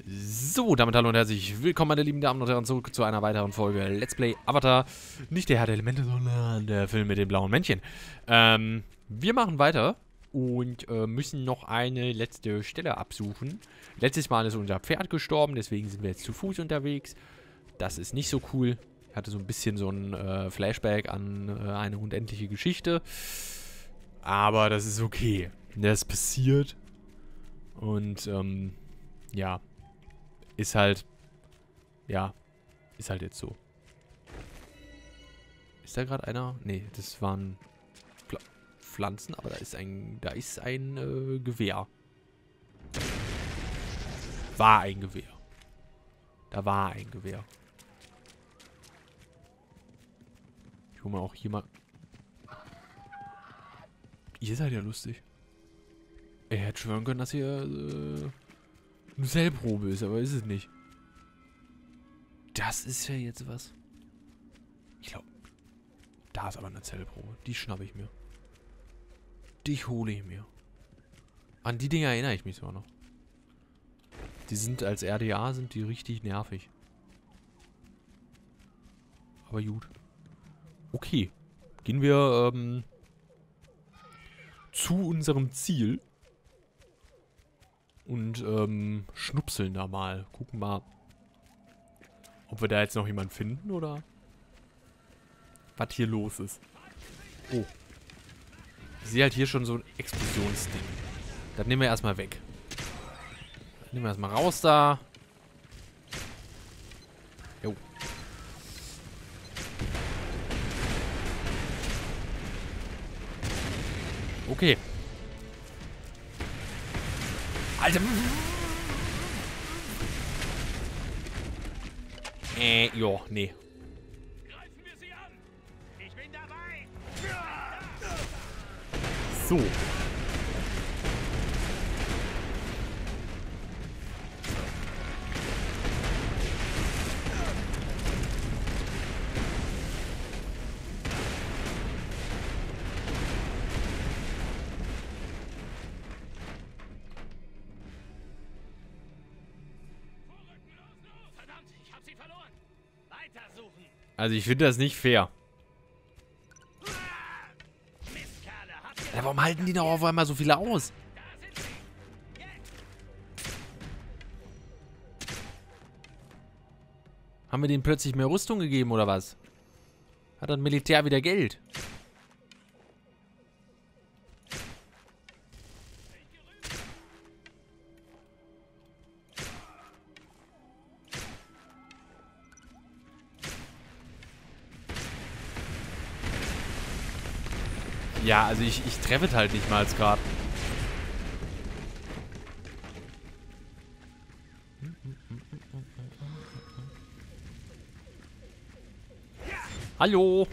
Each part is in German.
So, damit hallo und herzlich willkommen, meine lieben Damen und Herren, zurück zu einer weiteren Folge Let's Play Avatar. Nicht der Herr der Elemente, sondern der Film mit den blauen Männchen. Wir machen weiter und müssen noch eine letzte Stelle absuchen. Letztes Mal ist unser Pferd gestorben, deswegen sind wir jetzt zu Fuß unterwegs. Das ist nicht so cool. Ich hatte so ein bisschen so ein Flashback an eine unendliche Geschichte. Aber das ist okay. Das passiert. Und, ja. Ist halt jetzt so. Ist da gerade einer? Nee, das waren Pflanzen, aber da ist ein Gewehr. War ein Gewehr. Da war ein Gewehr. Ich hole mal auch hier mal... Ihr seid ja lustig. Er hätte schwören können, dass hier eine Zellprobe ist, aber ist es nicht. Das ist ja jetzt was. Ich glaube, da ist aber eine Zellprobe. Die schnappe ich mir. Die hole ich mir. An die Dinger erinnere ich mich sogar noch. Die sind als RDA sind die richtig nervig. Aber gut. Okay. Gehen wir zu unserem Ziel. Und schnupseln da mal. Gucken mal, ob wir da jetzt noch jemanden finden oder was hier los ist. Oh. Ich sehe halt hier schon so ein Explosionsding. Das nehmen wir erstmal weg. Das nehmen wir erstmal raus da. Jo. Okay. Alter. Jo, nee. Greifen wir sie an! Ich bin dabei! So. Verdammt, ich hab sie verloren! Weitersuchen! Also ich finde das nicht fair. Mistkerle, habt ihr... Ja, warum halten die noch auf einmal so viele aus? Da sind sie! Jetzt! Haben wir denen plötzlich mehr Rüstung gegeben oder was? Hat das Militär wieder Geld? Ja, also ich treffe es halt nicht mal gerade. Hallo.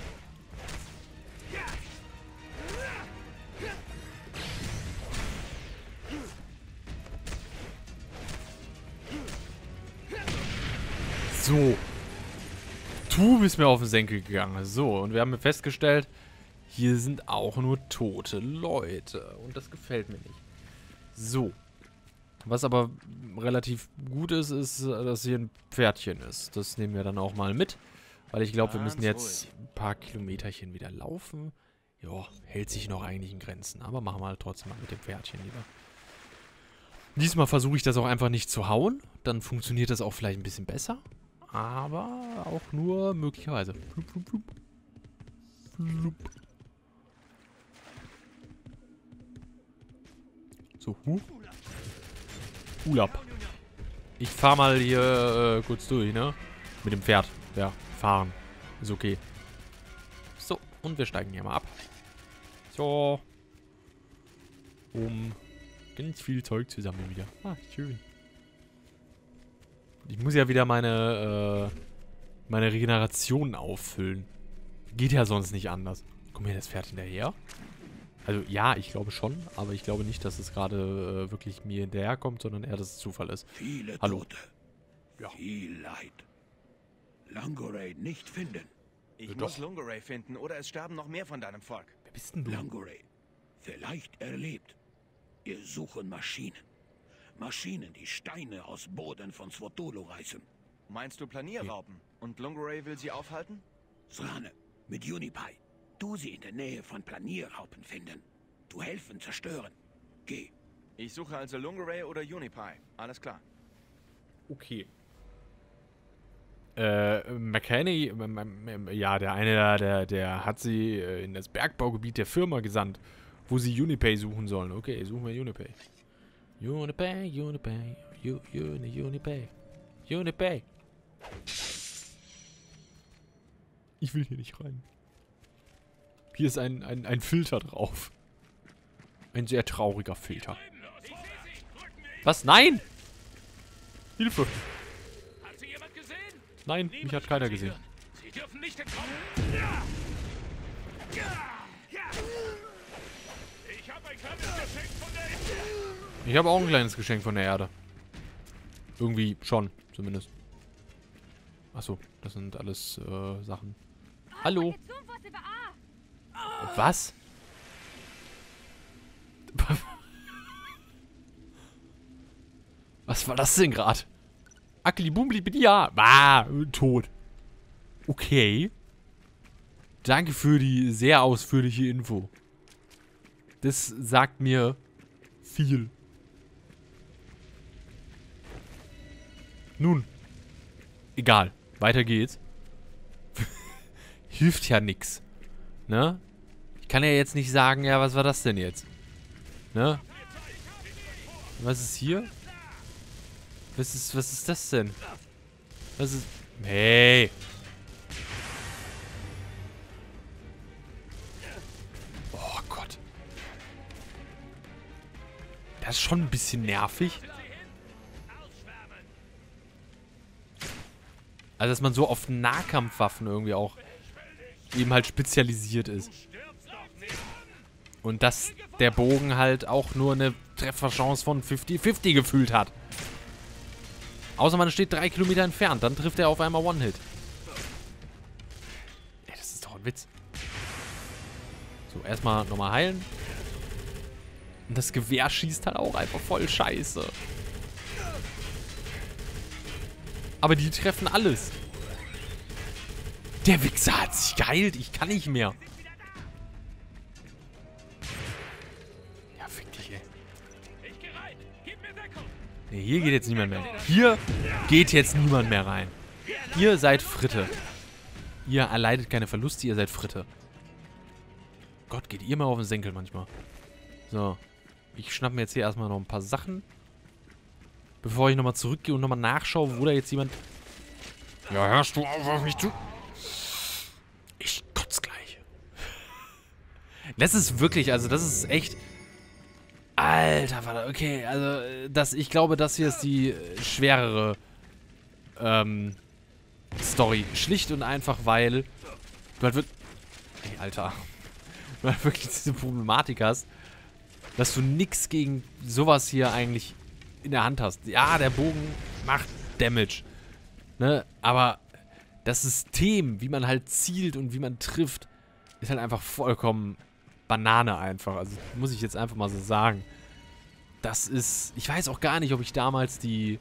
So. Du bist mir auf den Senkel gegangen. So, und wir haben festgestellt, hier sind auch nur tote Leute. Und das gefällt mir nicht. So. Was aber relativ gut ist, ist, dass hier ein Pferdchen ist. Das nehmen wir dann auch mal mit. Weil ich glaube, wir müssen jetzt ein paar Kilometerchen wieder laufen. Ja, hält sich noch eigentlich in Grenzen. Aber machen wir halt trotzdem mal mit dem Pferdchen lieber. Diesmal versuche ich das auch einfach nicht zu hauen. Dann funktioniert das auch vielleicht ein bisschen besser. Aber auch nur möglicherweise. Flup, flup, flup. Flup. So, Urlaub. Ich fahr mal hier kurz durch, ne? Mit dem Pferd. Ja, fahren. Ist okay. So, und wir steigen hier mal ab. So. Ganz viel Zeug zusammen wieder. Ah, schön. Ich muss ja wieder meine Regeneration auffüllen. Geht ja sonst nicht anders. Kommt mir das Pferd hinterher? Also ja, ich glaube schon, aber ich glaube nicht, dass es gerade wirklich mir hinterherkommt, sondern eher, dass es Zufall ist. Viele Hallo. Tote. Ja. Viel Leid. Langoray nicht finden. Ich Doch. muss Lungaray finden, oder es sterben noch mehr von deinem Volk. Wer bist denn du? Langoray. Vielleicht erlebt. Wir suchen Maschinen. Maschinen, die Steine aus Boden von Swotolo reißen. Meinst du Planierraupen? Und Lungaray will sie aufhalten? Srane, mit Unipai. Du sie in der Nähe von Planierraupen finden. Du helfen, zerstören. Geh. Ich suche also Lungaray oder Unipai. Alles klar. Okay. McKenney, ja, der eine, der hat sie in das Bergbaugebiet der Firma gesandt, wo sie Unipai suchen sollen. Okay, suchen wir Unipai. Unipai. Unipai. Ich will hier nicht rein. Hier ist ein Filter drauf. Ein sehr trauriger Filter. Was? Nein! Hilfe! Hat sie jemand gesehen? Nein, mich hat keiner gesehen. Sie dürfen nicht entkommen. Ich habe ein kleines Geschenk von der Erde. Ich habe auch ein kleines Geschenk von der Erde. Irgendwie schon, zumindest. Achso, das sind alles Sachen. Hallo? Was? Was war das denn gerade? Akli Bumbli Bidia. Tot. Okay. Danke für die sehr ausführliche Info. Das sagt mir viel. Nun. Egal. Weiter geht's. Hilft ja nix. Ne? Ich kann ja jetzt nicht sagen, ja, was war das denn jetzt? Ne? Was ist hier? Was ist das denn? Was ist... Hey! Oh Gott. Das ist schon ein bisschen nervig. Also, dass man so auf Nahkampfwaffen irgendwie auch eben halt spezialisiert ist. Und dass der Bogen halt auch nur eine Trefferchance von 50-50 gefühlt hat. Außer man steht 3 Kilometer entfernt, dann trifft er auf einmal One-Hit. Ey, das ist doch ein Witz. So, erstmal nochmal heilen. Und das Gewehr schießt halt auch einfach voll scheiße. Aber die treffen alles. Der Wichser hat sich geheilt. Ich kann nicht mehr. Ja, fick dich, ey. Nee, hier geht jetzt niemand mehr. Hier geht jetzt niemand mehr rein. Ihr seid Fritte. Ihr erleidet keine Verluste, ihr seid Fritte. Gott, geht ihr mal auf den Senkel manchmal. So. Ich schnapp mir jetzt hier erstmal noch ein paar Sachen. Bevor ich nochmal zurückgehe und nochmal nachschaue, wo da jetzt jemand... Ja, hörst du auf mich zu? Ich kotz gleich. Das ist wirklich, also das ist echt... Alter, warte, okay, also ich glaube, das hier ist die schwerere Story. Schlicht und einfach, weil du halt wirklich... Ey, Alter. Du halt wirklich diese Problematik hast, dass du nix gegen sowas hier eigentlich in der Hand hast. Ja, der Bogen macht Damage. Ne? Aber das System, wie man halt zielt und wie man trifft, ist halt einfach vollkommen Banane einfach. Also muss ich jetzt einfach mal so sagen. Das ist... Ich weiß auch gar nicht, ob ich damals die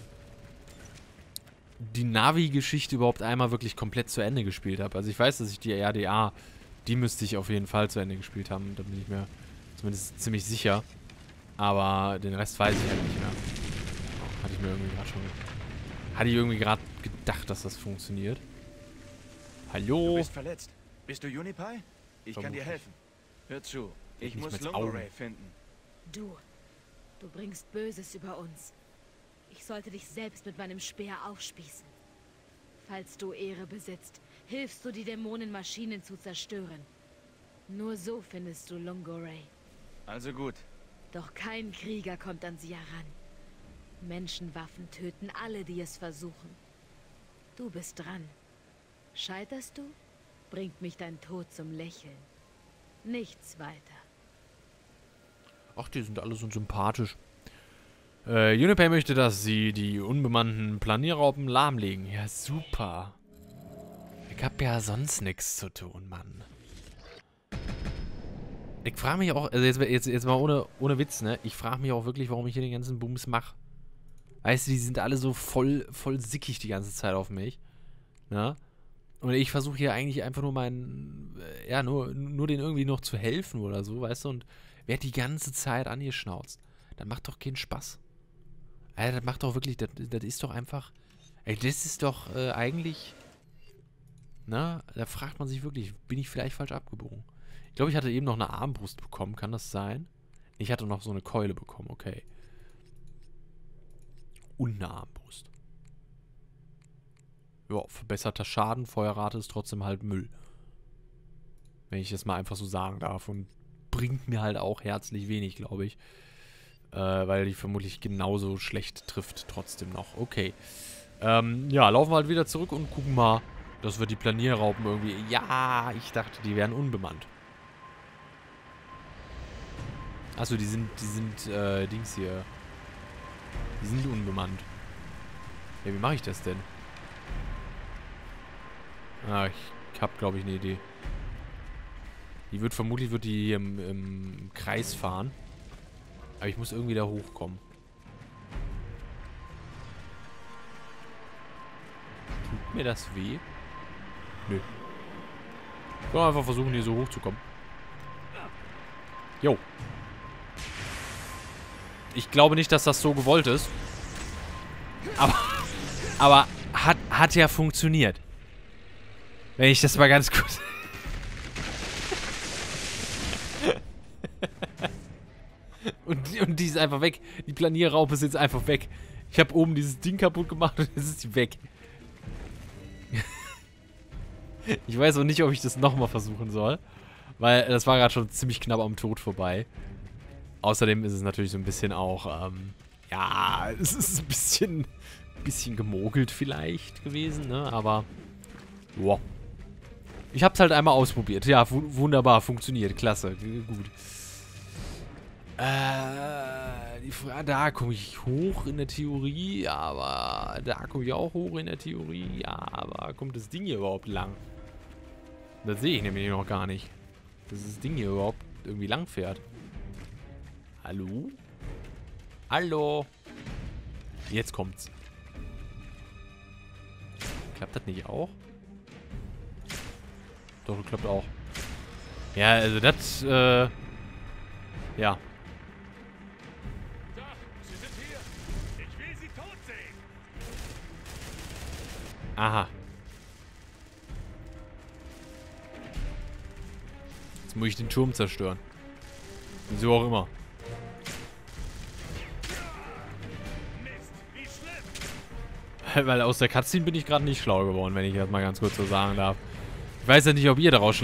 Navi-Geschichte überhaupt einmal wirklich komplett zu Ende gespielt habe. Also ich weiß, dass ich die RDA, die müsste ich auf jeden Fall zu Ende gespielt haben. Da bin ich mir zumindest ziemlich sicher. Aber den Rest weiß ich halt nicht mehr. Oh, hatte ich mir irgendwie gerade schon... Hatte ich irgendwie gerade gedacht, dass das funktioniert. Hallo? Du bist verletzt. Bist du Unipai? Ich kann dir helfen. Hör zu. Ich muss Lungaray finden. Du bringst Böses über uns. Ich sollte dich selbst mit meinem Speer aufspießen. Falls du Ehre besitzt, hilfst du die Dämonenmaschinen zu zerstören. Nur so findest du Lungaray. Also gut. Doch kein Krieger kommt an sie heran. Menschenwaffen töten alle, die es versuchen. Du bist dran. Scheiterst du, bringt mich dein Tod zum Lächeln. Nichts weiter. Ach, die sind alle so sympathisch. Unipai möchte, dass sie die unbemannten Planierraupen lahmlegen. Ja, super. Ich hab ja sonst nichts zu tun, Mann. Ich frage mich auch, also jetzt mal ohne Witz, ne? Ich frage mich auch wirklich, warum ich hier den ganzen Bums mache. Weißt du, die sind alle so voll sickig die ganze Zeit auf mich. Ne? Und ich versuche hier eigentlich einfach nur nur denen irgendwie noch zu helfen oder so, weißt du? Und werd die ganze Zeit angeschnauzt. Das macht doch keinen Spaß. Alter, das macht doch wirklich, das ist doch einfach, ey, das ist doch eigentlich, na, da fragt man sich wirklich, bin ich vielleicht falsch abgebogen? Ich glaube, ich hatte eben noch eine Armbrust bekommen, kann das sein? Ich hatte noch so eine Keule bekommen, okay. Und eine Armbrust. Ja, verbesserter Schaden, Feuerrate ist trotzdem halt Müll. Wenn ich das mal einfach so sagen darf. Und bringt mir halt auch herzlich wenig, glaube ich. Weil die vermutlich genauso schlecht trifft trotzdem noch. Okay. Ja, laufen wir halt wieder zurück und gucken mal, dass wir die Planierraupen irgendwie... Ja, ich dachte, die wären unbemannt. Achso, die sind Dings hier. Die sind unbemannt. Ja, wie mache ich das denn? Ah, ich habe, glaube ich, eine Idee. Vermutlich wird die hier im Kreis fahren. Aber ich muss irgendwie da hochkommen. Tut mir das weh? Nö. Ich kann einfach versuchen, hier so hochzukommen. Jo. Ich glaube nicht, dass das so gewollt ist. Aber hat ja funktioniert. Wenn ich das mal ganz kurz... und die ist einfach weg. Die Planierraupe ist jetzt einfach weg. Ich habe oben dieses Ding kaputt gemacht und jetzt ist sie weg. Ich weiß auch nicht, ob ich das nochmal versuchen soll. Weil das war gerade schon ziemlich knapp am Tod vorbei. Außerdem ist es natürlich so ein bisschen auch, ja, es ist ein bisschen gemogelt vielleicht gewesen, ne? Aber, wow. Ich hab's halt einmal ausprobiert. Ja, wunderbar, funktioniert, klasse, gut. Da komme ich hoch in der Theorie, aber da komme ich auch hoch in der Theorie, ja, aber kommt das Ding hier überhaupt lang? Das sehe ich nämlich noch gar nicht. Dass das Ding hier überhaupt irgendwie lang fährt. Hallo? Hallo? Jetzt kommt's. Klappt das nicht auch? Doch, klappt auch. Ja, also das, ja. Da, sie sind hier. Ich will sie tot sehen. Aha. Jetzt muss ich den Turm zerstören. Wieso auch immer. Mist, wie schlimm. Weil aus der Cutscene bin ich gerade nicht schlau geworden, wenn ich das mal ganz kurz so sagen darf. Ich weiß ja nicht, ob ihr daraus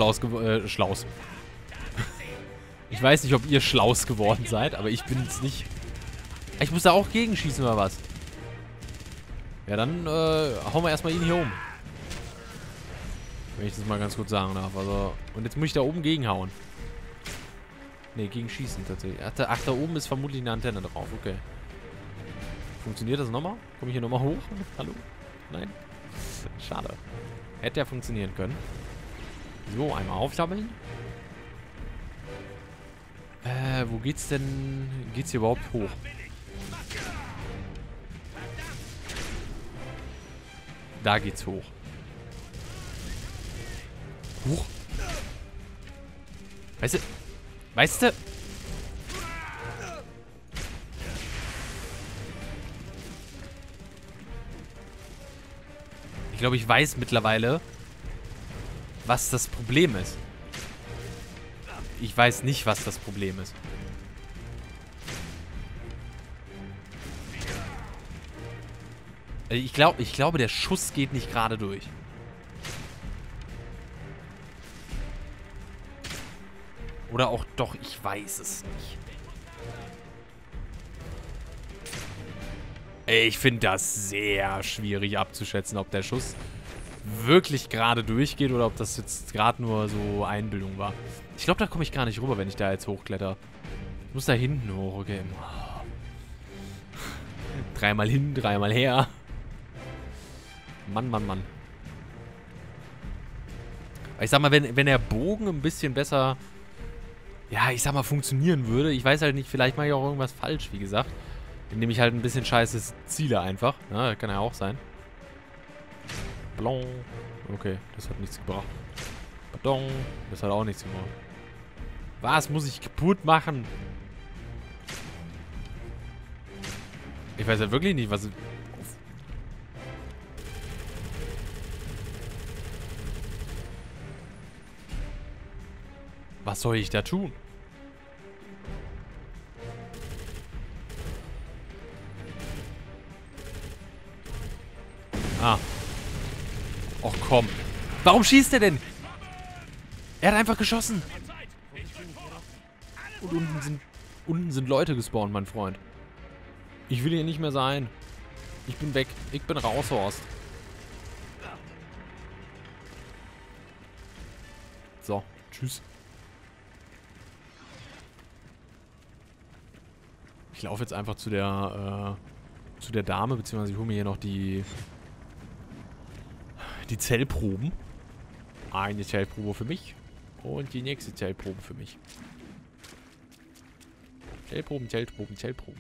Ich weiß nicht, ob ihr schlaus geworden seid, aber ich bin es nicht. Ich muss da auch gegenschießen oder was? Ja, dann hauen wir erstmal ihn hier um. Wenn ich das mal ganz kurz sagen darf. Also, und jetzt muss ich da oben gegenhauen. Ne, gegen schießen tatsächlich. Ach, da oben ist vermutlich eine Antenne drauf. Okay. Funktioniert das nochmal? Komme ich hier nochmal hoch? Hallo? Nein? Schade. Hätte ja funktionieren können. So, einmal aufsammeln. Wo geht's denn? Geht's hier überhaupt hoch? Da geht's hoch. Hoch? Weißt du? Ich glaube, ich weiß mittlerweile, was das Problem ist. Ich weiß nicht, was das Problem ist. Ich glaube, der Schuss geht nicht gerade durch. Oder auch doch, ich weiß es nicht. Ich finde das sehr schwierig abzuschätzen, ob der Schuss wirklich gerade durchgeht oder ob das jetzt gerade nur so Einbildung war. Ich glaube, da komme ich gar nicht rüber, wenn ich da jetzt hochkletter. Ich muss da hinten hoch, okay. Dreimal hin, dreimal her. Mann, Mann, Mann. Ich sag mal, wenn der Bogen ein bisschen besser ja, ich sag mal, funktionieren würde. Ich weiß halt nicht, vielleicht mache ich auch irgendwas falsch, wie gesagt. Indem ich halt ein bisschen scheiße ziele einfach. Ja, das kann ja auch sein. Ballon. Okay, das hat nichts gebracht. Pardon. Das hat auch nichts gebracht. Was muss ich kaputt machen? Ich weiß ja wirklich nicht, was... Was soll ich da tun? Ah. Och komm. Warum schießt er denn? Er hat einfach geschossen. Und unten sind Leute gespawnt, mein Freund. Ich will hier nicht mehr sein. Ich bin weg. Ich bin raus, Horst. So, tschüss. Ich laufe jetzt einfach zu der Dame, beziehungsweise ich hole mir hier noch die Zellproben. Eine Zellprobe für mich und die nächste Zellprobe für mich. Zellproben. Zellproben.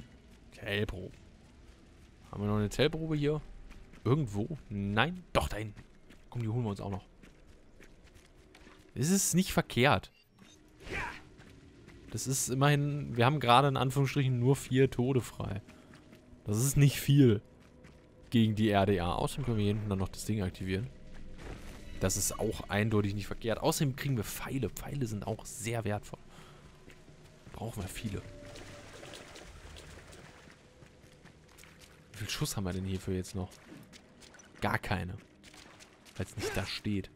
Haben wir noch eine Zellprobe hier? Irgendwo? Nein? Doch, da hinten. Komm, die holen wir uns auch noch. Es ist nicht verkehrt. Das ist immerhin... Wir haben gerade in Anführungsstrichen nur 4 Tode frei. Das ist nicht viel gegen die RDA. Außerdem können wir hier hinten dann noch das Ding aktivieren. Das ist auch eindeutig nicht verkehrt. Außerdem kriegen wir Pfeile. Pfeile sind auch sehr wertvoll. Brauchen wir viele. Wie viel Schuss haben wir denn hierfür jetzt noch? Gar keine. Weil es nicht da steht.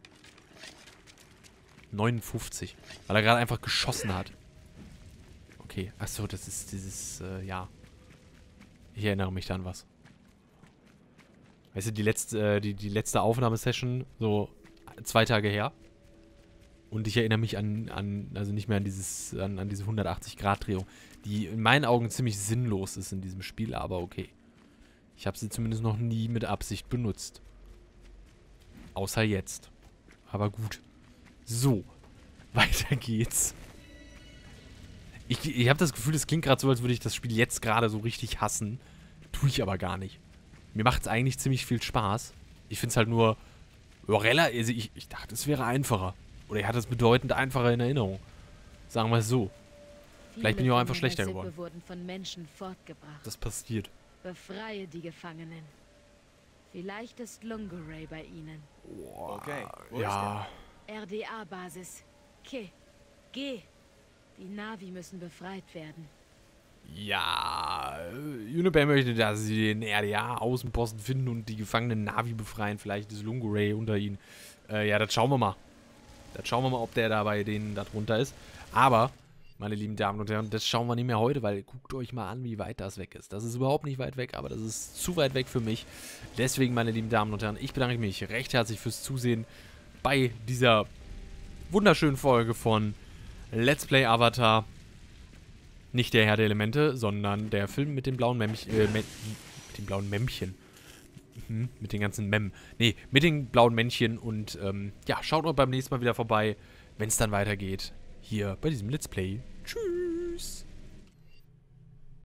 59. Weil er gerade einfach geschossen hat. Okay. Achso, das ist dieses, ja. Ich erinnere mich da an was. Weißt du, die letzte Aufnahmesession, so 2 Tage her. Und ich erinnere mich also nicht mehr an diese 180-Grad-Drehung, die in meinen Augen ziemlich sinnlos ist in diesem Spiel, aber okay. Ich habe sie zumindest noch nie mit Absicht benutzt. Außer jetzt. Aber gut. So. Weiter geht's. Ich habe das Gefühl, es klingt gerade so, als würde ich das Spiel jetzt gerade so richtig hassen. Tue ich aber gar nicht. Mir macht es eigentlich ziemlich viel Spaß. Ich finde es halt nur... Also ich dachte, es wäre einfacher. Oder ich hatte es bedeutend einfacher in Erinnerung. Sagen wir es so. Vielleicht bin ich auch einfach schlechter geworden. Wurden von Menschen fortgebracht. Das passiert. Befreie die Gefangenen. Vielleicht ist Lunguray bei ihnen. Boah, Okay, wo ja. RDA-Basis. Geh. Die Navi müssen befreit werden. Ja, Unipair möchte, dass sie den RDA-Außenposten finden und die gefangenen Navi befreien. Vielleicht ist Lunguray unter ihnen. Ja, das schauen wir mal. Ob der da bei denen da drunter ist. Aber, meine lieben Damen und Herren, das schauen wir nicht mehr heute, weil guckt euch mal an, wie weit das weg ist. Das ist überhaupt nicht weit weg, aber das ist zu weit weg für mich. Deswegen, meine lieben Damen und Herren, ich bedanke mich recht herzlich fürs Zusehen bei dieser wunderschönen Folge von Let's Play Avatar. Nicht der Herr der Elemente, sondern der Film mit den blauen Mämmchen. Mit den blauen Mämmchen. Mit den ganzen Mem. Nee, mit den blauen Männchen. Und ja, schaut auch beim nächsten Mal wieder vorbei, wenn es dann weitergeht. Hier bei diesem Let's Play